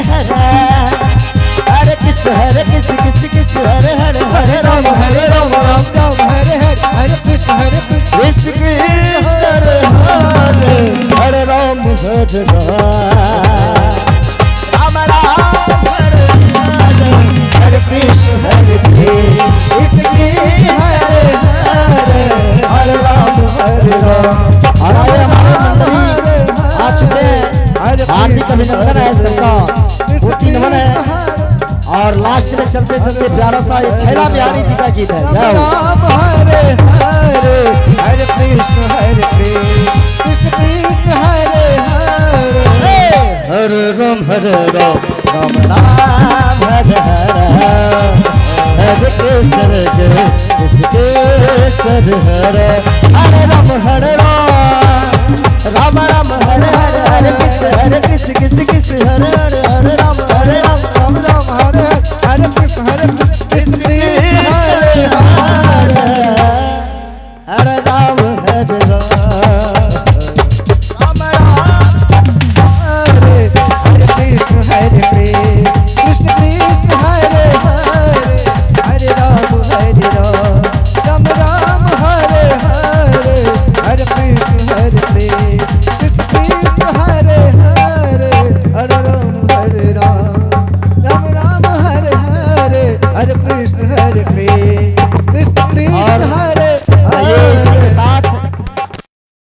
हरे कृष्ण हरे कृष्ण कृष्ण कृष्ण हरे हरे हरे राम राम राम हरे हरे हरे कृष्ण कृष्ण हरे हरे हरे राम हरे राम हरे हरे हरे कृष्ण हरे कृष्ण हरे हरे हरे राम हरे राम। आ चुके हैं हार्दिक अभिनंदन है सबका, पूर्ति नमन है। और लास्ट में चलते चलते प्यारा सा ये छैला बिहारी जी का गीत है। राम हरे हरे हरे कृष्ण कृष्ण कृष्ण हरे हरे हरे राम राम राम हरे हरे हरे कृष्ण कृष्ण हरे हरे राम राम राम हरे हरे हरे कृष्ण कृष्ण कृष्ण हरे